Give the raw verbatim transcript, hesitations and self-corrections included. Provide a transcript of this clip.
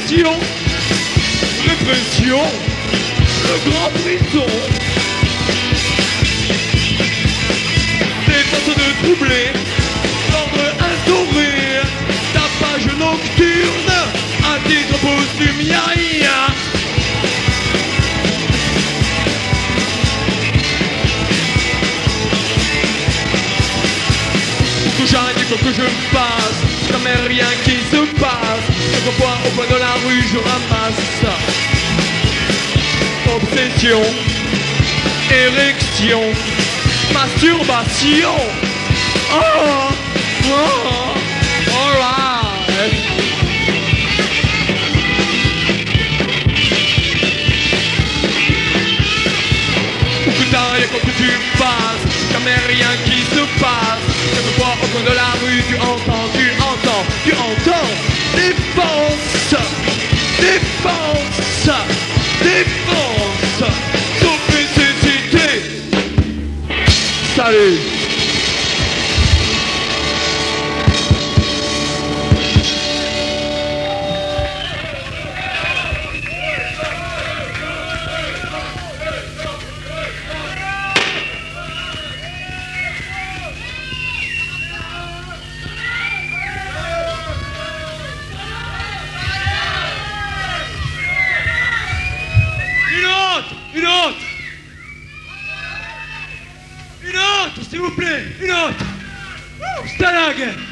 Oppression, répression, le grand prison. Des forces de troubler, l'ordre instauré, tapage nocturne, à titre posthume, ya ya. Faut que j'arrête, il faut que je passe, comme rien qui se passe. Quelquefois au coin de la rue je ramasse. Obsession, érection, masturbation. Oh, oh, alright. Où que t'ailles, quand que tu passes, comme rien qui se passe. Quelquefois au coin de la rue tu entends, tu entends, tu entends. Défense, défense, défense, sauf nécessité. Salut. Une autre! Une autre, s'il vous plaît! Une autre! Stalag!